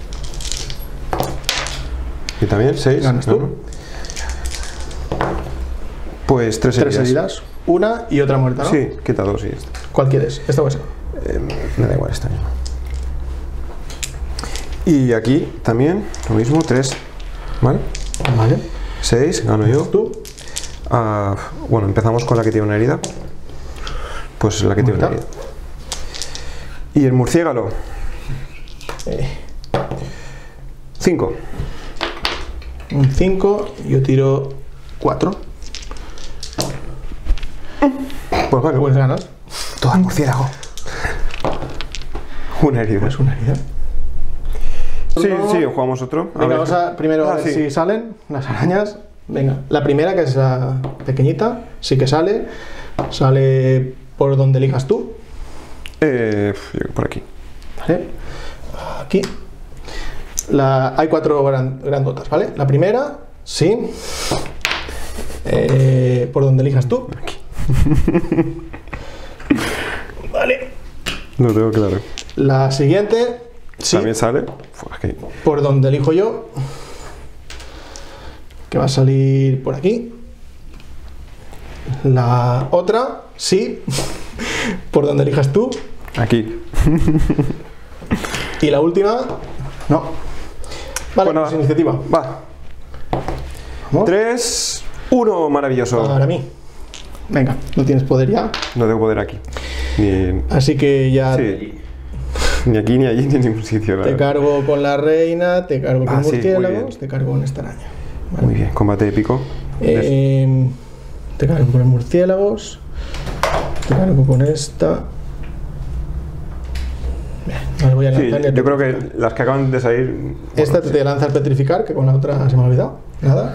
Y también seis. Ganas tú. Gano. Pues tres Tres heridas. heridas. Una y otra muerta, ¿no? Sí, quita dos y esta. ¿Cuál quieres? ¿Esta o esa? Eh, me da igual esta misma. Y aquí también lo mismo, tres. ¿Vale? Vale. seis, gano yo. ¿Tú? Ah, bueno, empezamos con la que tiene una herida. Pues la que tiene una Muerta. herida. Y el murciélago. Eh, cinco. un cinco. Yo tiro cuatro. Pues vale, Pues ganas. todo el murciélago. Una herida. Es una herida. Sí, No. sí, jugamos otro. A Venga, ver. vamos a primero a Ah, ver sí. si salen las arañas. Venga, la primera, que es la pequeñita, sí que sale. Sale por donde elijas tú. Eh, yo por aquí. ¿Vale? Aquí. La, hay cuatro gran- grandotas, ¿vale? La primera, sí. Eh, por donde elijas tú. Vale. Lo tengo claro. La siguiente, sí. También sale. Fue aquí. Por donde elijo yo. Que va a salir por aquí. La otra, sí. Por donde elijas tú. Aquí. Y la última, no. Vale, Pues nada. pues iniciativa. Va. Vamos. tres, uno, maravilloso. Para mí. Venga, no tienes poder ya. No tengo poder aquí. Ni, Así que ya sí. Ni aquí, ni allí, ni en ningún sitio. la te verdad. cargo con la reina, te cargo con Ah, sí, muy murciélagos, bien. te cargo con esta araña. Muy bien, combate épico. Eh, te cargo con los murciélagos, te cargo con esta. Bien, no le voy a Sí, lanzar ni a yo creo petrificar. que las que acaban de salir. bueno, Esta sí. te lanza el petrificar, que con la otra se me ha olvidado. Nada.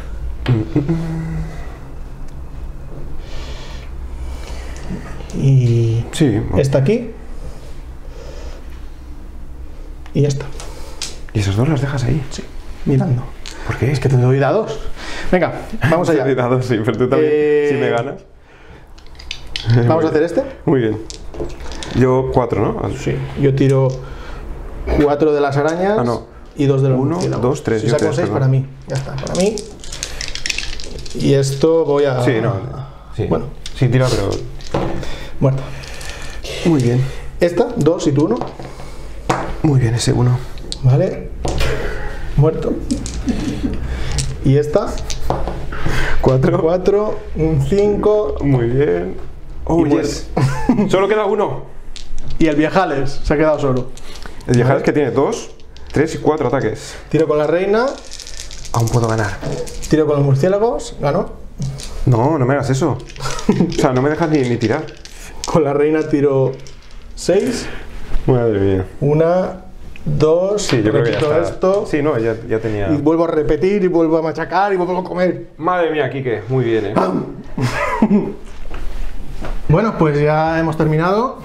Y Sí, bueno. esta aquí. Y esta. ¿Y esas dos las dejas ahí? Sí, mirando. ¿Por qué? Es que te doy dados. Venga, vamos allá. Cuidado, sí, pero tú también, Eh, si me ganas. Vamos a hacer este. Muy bien. Yo cuatro, ¿no? Sí. Yo tiro cuatro de las arañas Ah, no. y dos de los Uno, murciélagos. dos, tres, Si yo saco tres, seis perdón. para mí. Ya está, para mí. Y esto voy a. Sí, no. Sí. Bueno, Sí, tira, pero. muerta. Muy bien. Esta, dos y tú uno. Muy bien, ese uno. Vale. Muerto. Y esta, Cuatro. cuatro, un cinco. Muy bien. Oh, Y yes. Solo queda uno. Y el viejales se ha quedado solo. El Yajares que tiene dos, tres y cuatro ataques. Tiro con la reina, Aún puedo ganar. tiro con los murciélagos, gano. No, no me hagas eso. O sea, no me dejas ni, ni tirar. Con la reina tiro seis. Madre mía. Una, dos, Sí, yo creo que ya repito está. esto. Sí, no, ya, ya tenía. Y vuelvo a repetir, y vuelvo a machacar, y vuelvo a comer. Madre mía, Quique. Muy bien, eh. Bueno, pues ya hemos terminado.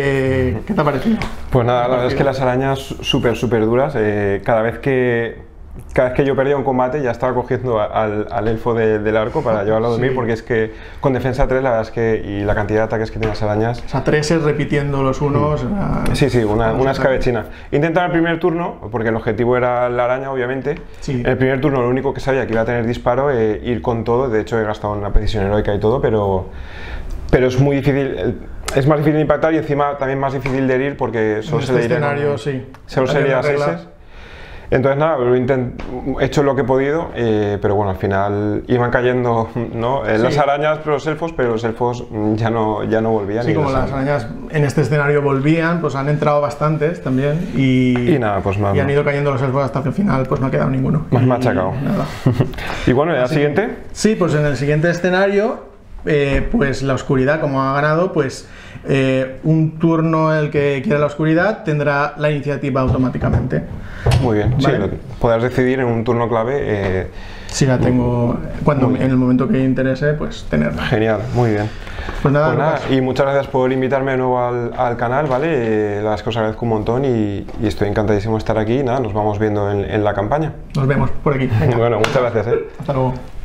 ¿Qué, ¿qué te ha parecido? Pues nada, la verdad es que las arañas súper, súper duras. eh, cada vez que, cada vez que yo perdía un combate ya estaba cogiendo al, al elfo de, del arco para llevarlo a dormir, Sí. porque es que con defensa tres la verdad es que, y la cantidad de ataques que tienen las arañas, O sea, treses repitiendo los unos. era- sí, sí, una, vamos, una era- escabechina. Intentar el primer turno, porque el objetivo era la araña, obviamente. Sí. En el primer turno lo único que sabía que iba a tener disparo, eh, ir con todo. De hecho, he gastado una precisión heroica y todo, pero, pero es muy difícil. Es más difícil de impactar y encima también más difícil de herir porque En solo este se le iría escenario, con- sí. solo se Había le iría una a regla. seises. Entonces nada, lo intent- he hecho lo que he podido, eh, pero bueno, al final iban cayendo, ¿no? Eh, las Sí. arañas, pero los elfos, pero los elfos mm, ya no, ya no volvían. Sí, y como los- las arañas en este escenario volvían, pues han entrado bastantes también y, Y nada, pues nada. y han ido cayendo los elfos hasta que al final pues no ha quedado ninguno. Más Y machacado. nada. Y bueno, la siguiente. Sí, pues en el siguiente escenario, eh, pues la oscuridad, como ha ganado, pues eh, un turno el que quiera la oscuridad tendrá la iniciativa automáticamente. Muy bien, sí, Vale. lo- podrás decidir en un turno clave. eh, Si la tengo, cuando Muy en bien. el momento que interese, pues tenerla. genial, muy bien. Pues nada, Pues nada, Lucas, y muchas gracias por invitarme de nuevo al, al canal, ¿vale? Eh, la verdad es que os agradezco un montón y, y estoy encantadísimo de estar aquí. Nada, nos vamos viendo en, en la campaña. nos vemos por aquí. Venga, Bueno, muchas gracias, ¿eh? hasta luego.